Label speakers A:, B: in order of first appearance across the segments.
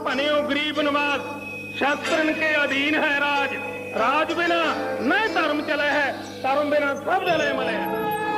A: बने गरीब नवाज, शस्त्रन के अधीन है राज, राज बिना न धर्म चले है, धर्म बिना सब जले मले है।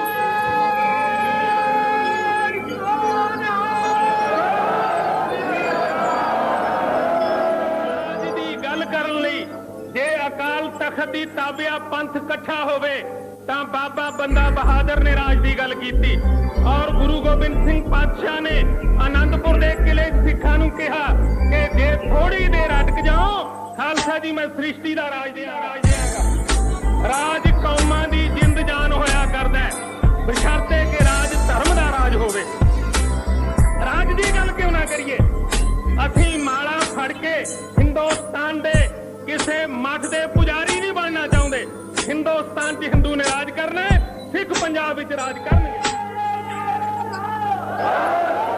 A: राज दी गल करन लई जे अकाल तख्त दी ताबिया पंथ इकट्ठा होवे तां बाबा बंदा बहादुर ने राज की गल की और गुरु गोबिंद सिंह पातशाह ने आनंदपुर के किले सिखा नूं कहा कि जे थोड़ी देर अटक जाओ खालसा जी मैं सृष्टि का राज देंगा। राज कौमां दी जिंद जान होया करदा है बशर्ते कि राज धर्म का राज होवे। राज की गल क्यों ना करिए, असीं माला फड़ के हिंदुस्तान दे किसे मठ दे पुजारी नहीं बनना चाहते। हिंदुस्तान च हिंदू ने राज करना है, सिख पंजाब विच राज करनगे।